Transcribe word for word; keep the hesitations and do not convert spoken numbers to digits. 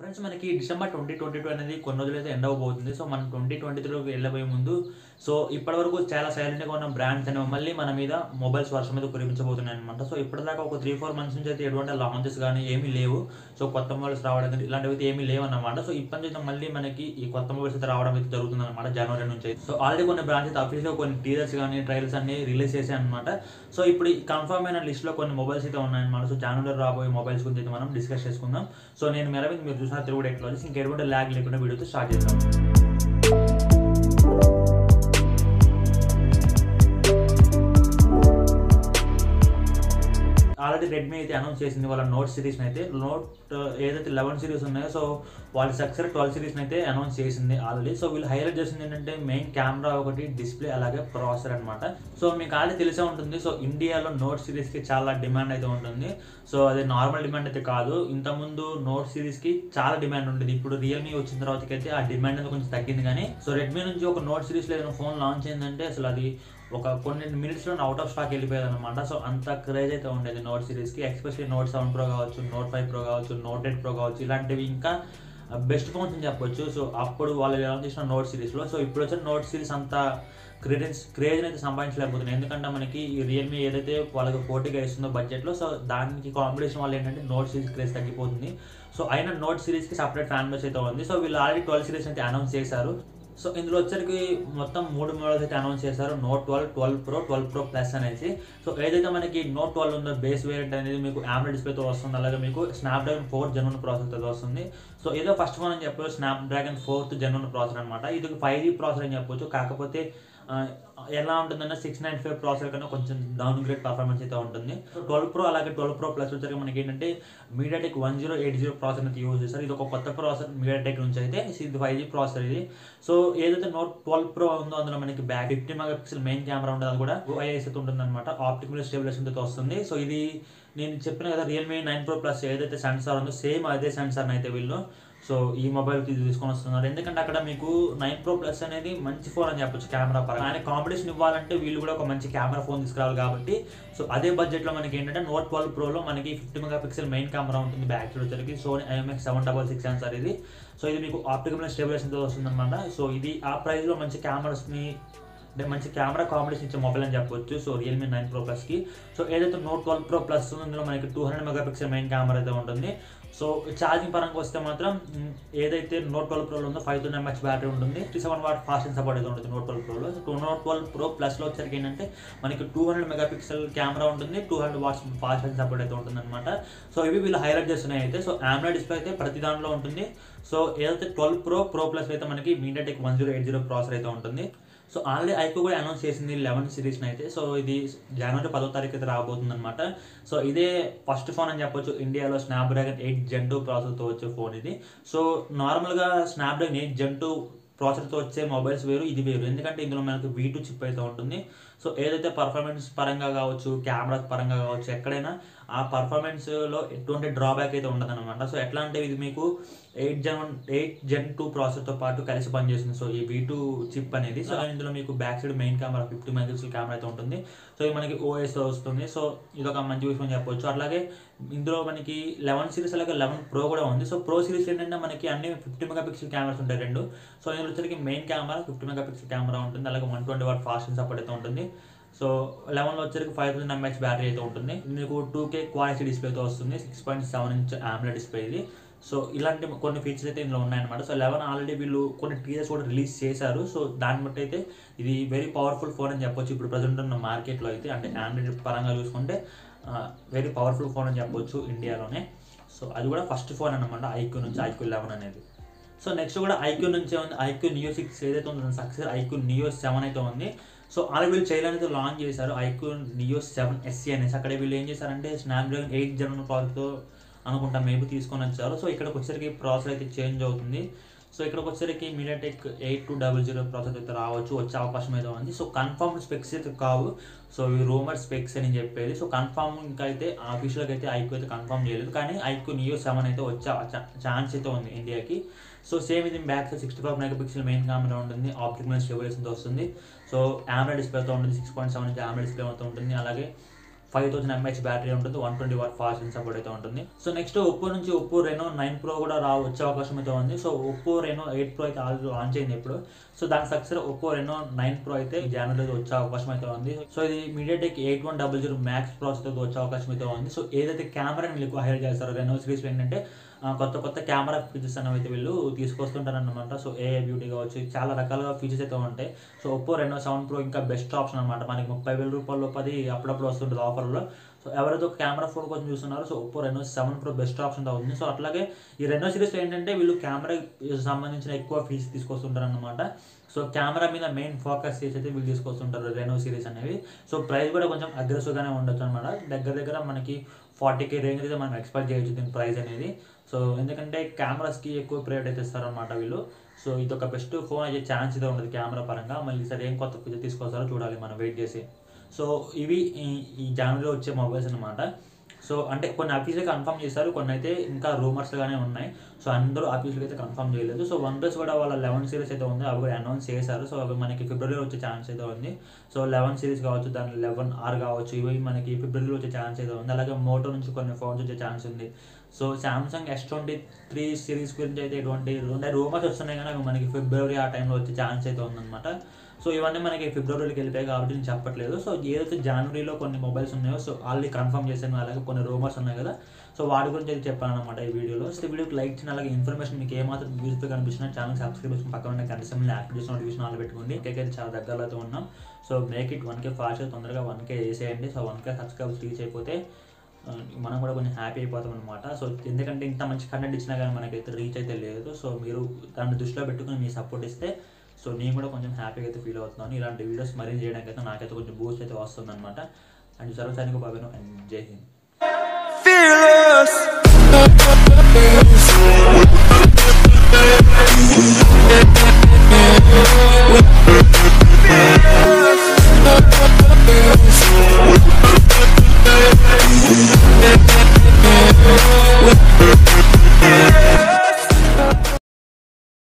Friends మనకి December twenty twenty two అనేది కొన్ని రోజులైతే ఎండ్ అవ్వబోతుంది. సో మనం ట్వంటీ ట్వంటీ త్రీలోకి వెళ్ళబోయే ముందు సో ఇప్పటివరకు చాలా సైలెంట్‌గా ఉన్న బ్రాండ్స్ అనేవి మళ్ళీ మన మీద మొబైల్స్ వర్షం మీద కురిపించబోతున్నాయన్నమాట. సో ఇప్పటిదాకా ఒక మూడు, నాలుగు మంత్స్ నుంచి అయితే ఎటువంటి లాంచెస్ గానీ ఏమీ లేవు. సో కొత్త మొబైల్స్ రావడం గానీ ఇలాంటివి అయితే ఏమీ లేవన్నమాట. సో ఇప్పటి నుంచి అయితే మళ్ళీ మనకి ఈ కొత్త మొబైల్స్ అయితే రావడం అయితే జరుగుతుందన్నమాట జనవరి నుంచి. సో ఆల్రెడీ కొన్ని బ్రాండ్స్ అయితే అఫీషియల్‌గా కొన్ని టీజర్స్ గానీ, ట్రైలర్స్ అన్నీ రిలీజ్ చేశాయన్నమాట. సో ఇప్పుడు ఈ కన్ఫర్మ్ అయిన లిస్ట్‌లో కొన్ని మొబైల్స్ అయితే ఉన్నాయన్నమాట. సో జనవరిలో రాబోయే మొబైల్స్ గురించి అయితే మనం డిస్కస్ చేసుకుందాం. సో నేను మీ అరవింద్, మీరు చూసిన తెలుగు టెక్నాలజీస్. ఇంకా ఎటువంటి ల్యాగ్ లేకుండా వీడియోతో స్టార్ట్ చేద్దాం. ఆల్రెడీ రెడ్మీ అయితే అనౌన్స్ చేసింది వాళ్ళ నోట్ సిరీస్ని అయితే. నోట్ ఏదైతే లెవెన్ సిరీస్ ఉన్నాయో సో వాళ్ళ సక్సెస్ ట్వెల్వ్ సిరీస్ని అయితే అనౌన్స్ చేసింది ఆల్రెడీ. సో వీళ్ళు హైలైట్ చేసింది ఏంటంటే మెయిన్ కెమెరా ఒకటి, డిస్ప్లే, అలాగే ప్రాసెసర్ అనమాట. సో మీకు ఆల్రెడీ తెలిసే ఉంటుంది. సో ఇండియాలో నోట్ సిరీస్కి చాలా డిమాండ్ అయితే ఉంటుంది. సో అది నార్మల్ డిమాండ్ అయితే కాదు. ఇంతకుముందు నోట్ సిరీస్కి చాలా డిమాండ్ ఉంటుంది. ఇప్పుడు రియల్మీ వచ్చిన తర్వాతకైతే ఆ డిమాండ్ అనేది కొంచెం తగ్గింది. కానీ సో రెడ్మీ నుంచి ఒక నోట్ సిరీస్లో ఏదైనా ఫోన్ లాంచ్ అయిందంటే అసలు అది ఒక కొన్ని మినిట్స్లో అవుట్ ఆఫ్ స్టాక్ వెళ్ళిపోయేది అనమాట. సో అంత క్రేజ్ అయితే ఉండేది నోట్ సిరీస్కి. ఎస్పెషల్లీ నోట్ సెవెన్ ప్రో కావచ్చు, నోట్ ఫైవ్ ప్రో కావచ్చు, నోట్ ఎయిట్ ప్రో కావచ్చు, ఇలాంటివి ఇంకా బెస్ట్ ఫోన్స్ అని చెప్పొచ్చు. సో అప్పుడు వాళ్ళు లాంచ్ చేసిన నోట్ సిరీస్లో. సో ఇప్పుడు వచ్చిన నోట్ సిరీస్ అంత క్రెడెన్స్ క్రేజ్ని అయితే సంపాదించలేకపోతున్నాయి. ఎందుకంటే మనకి ఈ రియల్మీ ఏదైతే వాళ్ళకి పోటీగా ఇస్తుందో బడ్జెట్లో, సో దానికి కాంపిటీషన్ వల్ల ఏంటంటే నోట్ సిరీస్ క్రేజ్ తగ్గిపోతుంది. సో అయినా నోట్ సిరీస్కి సపరేట్ ఫ్యాన్ బేస్ అయితే ఉంది. సో వీళ్ళు ఆల్రెడీ ట్వెల్వ్ సిరీస్ అయితే అనౌన్స్ చేశారు. సో ఇందులో వచ్చరికి మొత్తం మూడు మోడల్స్ అయితే అనౌన్స్ చేశారు. Note twelve, twelve pro, twelve pro plus అనేసి. సో ఏదైతే మనకి నోట్ ట్వెల్వ్ ఉందో బేస్ వేరియంట్ అనేది మీకు AMOLED డిస్ప్లేతో వస్తుంది. అలాగే మీకు స్నాప్డ్రాగన్ ఫోర్త్ జెన్ వన్ ప్రాసెసర్తో వస్తుంది. సో ఏదో ఫస్ట్ ఫోన్ అని చెప్పొచ్చు, Snapdragon fourth gen one processor అనమాట. ఇది ఫైవ్ జీ ప్రాసెసర్ అని చెప్పొచ్చు. కాకపోతే ఎలా ఉంటుందంటే సిక్స్ నైన్ ఫైవ్ ప్రాసెసర్ కన్నా కొంచెం డౌన్ గ్రేడ్ పర్ఫార్మెన్స్ అయితే ఉంటుంది. ట్వెల్వ్ ప్రో అలాగే ట్వెల్వ్ ప్రో ప్లస్ వచ్చరికి మనకి ఏంటంటే MediaTek one zero eight zero processor అయితే యూజ్ చేస్తారు. ఇది ఒక కొత్త ప్రాసెసర్ మీడియాటెక్ నుంచి అయితే. ఇది ఫైవ్ జీ ప్రాసెసర్ ఇది. సో ఏదైతే నోట్ ట్వెల్వ్ ప్రో ఉందో అందులో మనకి back fifty megapixel main camera ఉంటుంది. అది కూడా ఓఐఎస్ అయితే ఉంటుంది అనమాట. ఆప్టికల్ స్టెబిలైజేషన్ అయితే వస్తుంది. సో ఇది నేను చెప్పిన కదా రియల్మీ నైన్ ప్రో ప్లస్ ఏదైతే సెన్సార్ ఉందో సేమ్ అదే సెన్సార్ని అయితే వీళ్ళు సో ఈ మొబైల్ తీసుకొని వస్తున్నారు. ఎందుకంటే అక్కడ మీకు నైన్ ప్రో ప్లస్ అనేది మంచి ఫోన్ అని చెప్పొచ్చు కెమెరా పరంగా. ఆయన కాంపిటీషన్ ఇవ్వాలంటే వీళ్ళు కూడా ఒక మంచి కెమెరా ఫోన్ తీసుకురావాలి కాబట్టి సో అదే బడ్జెట్లో మనకి ఏంటంటే నోట్ ట్వెల్వ్ ప్రోలో మనకి fifty megapixel main camera ఉంటుంది. బ్యాక్ సైడ్ వచ్చరికి Sony IMX seven double six sensor ఇది. సో ఇది మీకు ఆప్టికల్ స్టెబిలైజేషన్తో వస్తుంది అనమాట. సో ఇది ఆ ప్రైస్లో మంచి కెమెరాస్ని అంటే మంచి కెమెరా కాంపిటీషన్ ఇచ్చే మొబైల్ అని చెప్పొచ్చు. సో రియల్మీ నైన్ ప్రో ప్లస్కి. సో ఏదైతే నోట్ ట్వెల్వ్ ప్రో ప్లస్ ఉందో ఇందులో మనకి two hundred megapixel main camera అయితే ఉంటుంది. సో ఛార్జింగ్ పరంగా వస్తే మాత్రం ఏదైతే నోట్ ట్వెల్వ్ ప్రోలో ఉందో ఫైవ్ థౌసండ్ ఎంహెచ్ బ్యాటరీ ఉంటుంది. Fifty seven watt fast and support అయితే ఉంటుంది నోట్ ట్వెల్వ్ ప్రోలో. సో నోట్ ట్వెల్వ్ ప్రో ప్లస్లో వచ్చరికి ఏంటంటే మనకి two hundred megapixel camera ఉంటుంది, two hundred watts fast and support అయితే ఉంటుంది అనమాట. సో ఇవి వీళ్ళు హైలైట్ చేస్తున్నాయి అయితే. సో AMOLED డిస్ప్లే అయితే ప్రతి దాంట్లో ఉంటుంది. సో ఏదైతే ట్వెల్వ్ ప్రో ప్రో ప్లస్ అయితే మనకి MediaTek one zero eight zero processor అయితే ఉంటుంది. సో ఆల్రెడీ ఐక్యూ కూడా అనౌన్స్ చేసింది లెవెన్ సిరీస్ని అయితే. సో ఇది జనవరి పదో తారీఖు అయితే రాబోతుంది అనమాట. సో ఇదే ఫస్ట్ ఫోన్ అని చెప్పొచ్చు ఇండియాలో స్నాప్డ్రాగన్ ఎయిట్ జెన్ టూ ప్రాసెసర్తో వచ్చే ఫోన్ ఇది. సో నార్మల్గా స్నాప్డ్రాగన్ ఎయిట్ జెన్ టూ ప్రాసెసర్తో వచ్చే మొబైల్స్ వేరు, ఇది వేరు. ఎందుకంటే ఇందులో మనకు వీ టూ చిప్ అయితే ఉంటుంది. సో ఏదైతే పర్ఫార్మెన్స్ పరంగా కావచ్చు, కెమెరా పరంగా కావచ్చు, ఎక్కడైనా ఆ పర్ఫార్మెన్స్లో ఎటువంటి డ్రాబ్యాక్ అయితే ఉండదు అనమాట. సో ఎట్లా అంటే ఇది మీకు eight gen one eight gen two ప్రాసెసర్తో పాటు కలిసి పనిచేస్తుంది. సో ఈ వీ టూ చిప్ అనేది. సో ఇందులో మీకు back side main camera fifty megapixel camera అయితే ఉంటుంది. సో ఇది మనకి ఓఎస్ వస్తుంది. సో ఇది ఒక మంచి విషయం చెప్పొచ్చు. అలాగే ఇందులో మనకి లెవెన్ సిరీస్ అలాగే లెవెన్ ప్రో కూడా ఉంది. సో ప్రో సిరీస్ ఏంటంటే మనకి అన్ని ఫిఫ్టీ మెగాపిక్సెల్ కెమెరాస్ ఉంటాయి రెండు. సో ఇందులో వచ్చరికి main camera fifty megapixel camera ఉంటుంది. అలాగే one twenty watt fast and support అయితే ఉంటుంది. సో లెవెన్లో వచ్చరికి ఫైవ్ థౌసండ్ ఎంహెచ్ బ్యాటరీ అయితే ఉంటుంది. మీకు టూ కే క్వాలిటీ డిస్ప్లేతో వస్తుంది. Six point seven inch AMOLED display ఇది. సో ఇలాంటి కొన్ని ఫీచర్స్ అయితే ఇందులో ఉన్నాయన్నమాట. సో లెవెన్ ఆల్రెడీ వీళ్ళు కొన్ని టీజర్స్ కూడా రిలీజ్ చేశారు. సో దాన్ని బట్టి అయితే ఇది వెరీ పవర్ఫుల్ ఫోన్ అని చెప్పొచ్చు ఇప్పుడు ప్రజెంట్ ఉన్న మార్కెట్లో అయితే. అంటే ఆండ్రాయిడ్ పరంగా చూసుకుంటే వెరీ పవర్ఫుల్ ఫోన్ అని చెప్పొచ్చు ఇండియాలోనే. సో అది కూడా ఫస్ట్ ఫోన్ అనమాట ఐక్యూ నుంచి, ఐక్యూ లెవెన్ అనేది. సో నెక్స్ట్ కూడా ఐక్యూ నుంచే ఉంది ఐక్యూ నియో సిక్స్ ఏదైతే ఉందో సక్సెస్ ఐక్యూ నియో సెవెన్ అయితే ఉంది. సో అలా వీళ్ళు చైనాలో అయితే లాంచ్ చేశారు ఐక్యూ నియో సెవెన్ ఎస్సీ అనేసి. అక్కడ వీళ్ళు ఏం చేశారంటే స్నాప్డ్రాగన్ ఎయిట్ జెన్ వన్ ప్రాసెసర్తో అనుకుంటా మేబీ తీసుకొని వచ్చారు. సో ఇక్కడికి వచ్చేసరికి ప్రాసెసర్ అయితే చేంజ్ అవుతుంది. సో ఇక్కడికి వచ్చేసరికి MediaTek eight two double zero processor అయితే రావచ్చు, వచ్చే అవకాశం అయితే ఉంది. సో కన్ఫర్మ్ స్పెక్స్ అయితే కావు. సో ఈ రూమర్ స్పెక్స్ అని చెప్పేది. సో కన్ఫర్మ్ ఇంకా అయితే ఆఫీషియల్గా అయితే ఐక్యూ అయితే కన్ఫర్మ్ చేయలేదు. కానీ ఐక్యూ నియో సెవెన్ అయితే వచ్చే ఛాన్స్ అయితే ఉంది ఇండియాకి. సో సేమ్ ఇది back side sixty five megapixel main camera ఉంటుంది. ఆప్టికల్ స్టెబిలైజేషన్తో వస్తుంది. సో AMOLED డిస్ప్లేతో ఉంటుంది. Six point seven inch AMOLED display అయితే ఉంటుంది. అలాగే ఫైవ్ థౌసండ్ ఎంహెచ్ బ్యాటరీ ఉంటుంది, one twenty watt fast charging support అయితే ఉంటుంది. సో నెక్స్ట్ ఒప్పో నుంచి ఒప్పో రెనో నైన్ ప్రో కూడా రా వచ్చే అవకాశం అయితే ఉంది. So Oppo Reno eight pro అయితే ఆల్రెడీ లాంచ్ అయింది ఇప్పుడు. సో దాని success Oppo Reno nine pro అయితే జనవరిలో వచ్చే అవకాశం అయితే ఉంది. సో ఇది MediaTek eight one double zero max processor వచ్చే అవకాశం అయితే ఉంది. సో ఏదైతే కెమెరాని వీళ్ళు హైలైట్ చేస్తారో రెనో సిరీస్ ఏంటంటే కొత్త కొత్త కెమెరా ఫీచర్స్ అనేవి అయితే వీళ్ళు తీసుకొస్తుంటారనమాట. సో ఏఐ బ్యూటీ కావచ్చు, చాలా రకాలుగా ఫీచర్స్ అయితే ఉంటాయి. So Oppo Reno seven pro ఇంకా బెస్ట్ ఆప్షన్ అనమాట. మనకి ముప్పై వేల రూపాయల పది అప్పుడప్పుడు వస్తుంటుంది ఆఫర్లో. సో ఎవరైతే ఒక కెమెరా ఫోన్ కోసం చూస్తున్నారో so Oppo Reno seven pro best option అవుతుంది. సో అట్లాగే ఈ రెనో సిరీస్లో ఏంటంటే వీళ్ళు కెమెరా సంబంధించిన ఎక్కువ ఫీచర్స్ తీసుకొస్తుంటారు అనమాట. సో కెమెరా మీద మెయిన్ ఫోకస్ చేసి అయితే వీళ్ళు తీసుకొస్తుంటారు రెనో సిరీస్ అనేవి. సో ప్రైస్ కూడా కొంచెం అగ్రెసివ్గానే ఉండొచ్చు అనమాట. దగ్గర దగ్గర మనకి ఫార్టీ కే రేంజ్ అయితే మనం ఎక్స్పెక్ట్ చేయొచ్చు దీని ప్రైస్ అనేది. సో ఎందుకంటే కెమెరాస్కి ఎక్కువ ప్రైవేట్ అయితే ఇస్తారనమాట వీళ్ళు. సో ఇది ఒక బెస్ట్ ఫోన్ అయ్యే ఛాన్స్ అయితే ఉంటుంది కెమెరా పరంగా. మళ్ళీ సరే ఏం కొత్త ఫీచర్ తీసుకొస్తారో చూడాలి మనం వెయిట్ చేసి. సో ఇవి ఈ జనవరిలో వచ్చే మొబైల్స్ అనమాట. సో అంటే కొన్ని అఫీషియల్గా కన్ఫర్మ్ చేశారు, కొన్ని అయితే ఇంకా రూమర్స్గానే ఉన్నాయి. సో అందరూ అఫీషియల్గా అయితే కన్ఫర్మ్ చేయలేదు. సో వన్ ప్లస్ కూడా వాళ్ళ లెవెన్ సిరీస్ అయితే ఉంది, అవి కూడా అనౌన్స్ చేశారు. సో అవి మనకి ఫిబ్రవరిలో వచ్చే ఛాన్స్ అయితే ఉంది. సో లెవెన్ సిరీస్ కావచ్చు, దాని లెవెన్ ఆర్ కావచ్చు, ఇవి మనకి ఫిబ్రవరిలో వచ్చే ఛాన్స్ అయితే ఉంది. అలాగే మోటో నుంచి కొన్ని ఫోన్స్ వచ్చే ఛాన్స్ ఉంది. So Samsung S twenty three series గురించి అయితే ఎటువంటి రూమర్స్ వస్తున్నాయి, కానీ అవి మనకి ఫిబ్రవరి ఆ టైంలో వచ్చే ఛాన్స్ అయితే ఉందన్నమాట. సో ఇవన్నీ మనకి ఫిబ్రవరిలోకి వెళ్ళిపోయాయి కాబట్టి నేను చెప్పట్లేదు. సో ఏదైతే జనవరిలో కొన్ని మొబైల్స్ ఉన్నాయో సో ఆల్రెడీ కన్ఫర్మ్ చేశాను, అలాగే కొన్ని రూమర్స్ ఉన్నాయి కదా, సో వాటి గురించి అయితే చెప్పాను అనమాట ఈ వీడియోలో. సో ఈ వీడియోకి లైక్ చేసిన, అలాగే ఇన్ఫర్మేషన్ మీకు ఏమాత్రం యూస్ఫుల్ కనిపించిన ఛానల్ సబ్స్క్రైబ్ చేసుకుని పక్కన ఉన్న గంట సింబల్ని యాక్టివ్ చేసి నోటిఫికేషన్ ఆన్ పెట్టుకోండి. ఇంకైతే చాలా దగ్గరలో అయితే ఉన్నాం. So make it one K fast, తొందరగా వన్ కే వేసేయండి. So one K subscribers reach అయిపోతే మనం కూడా కొంచెం హ్యాపీ అయిపోతాం అనమాట. సో ఎందుకంటే ఇంత మంచి కంటెంట్ ఇచ్చినా కానీ మనకైతే రీచ్ అయితే లేదు. సో మీరు దాన్ని దృష్టిలో పెట్టుకుని మీ సపోర్ట్ ఇస్తే సో నేను కూడా కొంచెం హ్యాపీగా అయితే ఫీల్ అవుతున్నాను. ఇలాంటి వీడియోస్ మరీ చేయడానికి అయితే నాకైతే కొంచెం బూస్ట్ అయితే వస్తుంది అనమాట. అండ్ సర్వసానికి బాగా అండ్ జై హింద్.